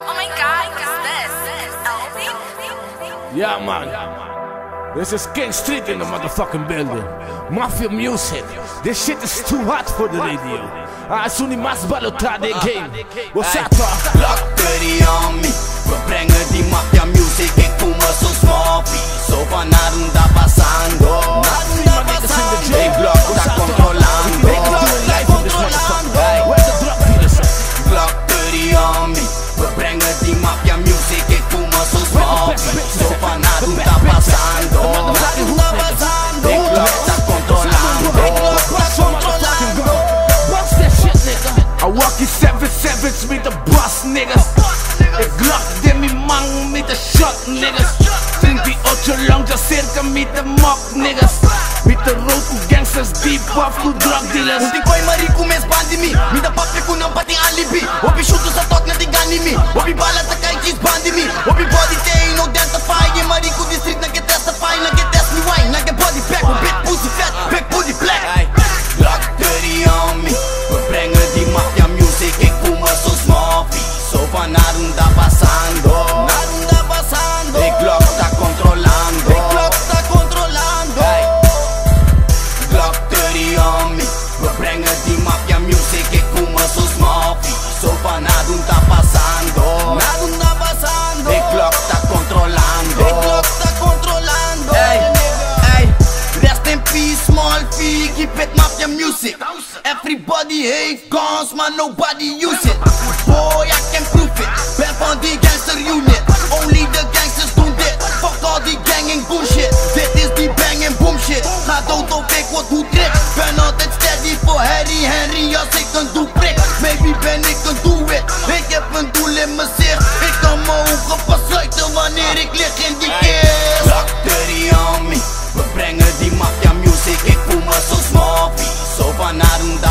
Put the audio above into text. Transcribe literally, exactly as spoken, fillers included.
Oh my god, what's this? L P? Yeah, man. This is King Street in the motherfucking building. Mafia music. This shit is too hot for the radio. Ah, soon mas balota de game. What's up, Glock thirty on me. We brengen die Mafia music. Ik voel me zo smoppy. Zo van narum da pasando. Narum da pasando. Ik Glock da controlando. Ik Glock da controlando. Where's the drug dealers? Glock thirty on me. We brengen die Mafia music. Ik voel me zo smoppy. Zo van narum da pasando. Narum da pasando. Ik Glock da controlando. Ik Glock da controlando. Bust that shit, nigga. I walk in seven sevens with the bus, niggas. Ik Glock de mi mang met de shot, niggas. Drink die ocho lang, just circa met de mop, niggas. Met de road to gangsters, deep off to drug dealers. Unting ko'y mariku mes pandemi. Mida papya ko ng pating alibi. Wapi shoot sa tot na tigani mi. Wapi balat sa kay cheese pandemi. Wapi body tay no identify. Yung mariku district nag-testify. Nag-test me wine. Nag-body pack. Big pussy fat. Big pussy black. Glock thirty on me. We brengen die Mafia music. Ik voel me zo smoppy. Zo van narum da pasando. Narum da pasando. Ik Glock da controlando. Ik Glock da controlando. Glock thirty on me. We brengen die Mafia music. Ik voel me zo smoppy. Zo van narum da pasando. Narum da pasando. Ik Glock da controlando. Ik Glock da controlando. Hey, hey. Rest in peace, small fee. Keep it Mafia music. Everybody hate guns, man, nobody use it. Boy, I can prove it. Ben van die gangster unit. Only the gangsters doen dit. Fuck all die gang en bullshit. Dit is die bang en boom shit. Ga dood of ik word hoe trip. Ben altijd steady voor Harry Henry als ik een doel prik. Maybe ben ik een do it. Ik heb een doel in mijn zicht. Ik kan mijn ogen pas sluiten wanneer ik lig in die kist. Glock thirty on me. We brengen die Mafia music. Ik voel me zo smoppy. Zo van narum da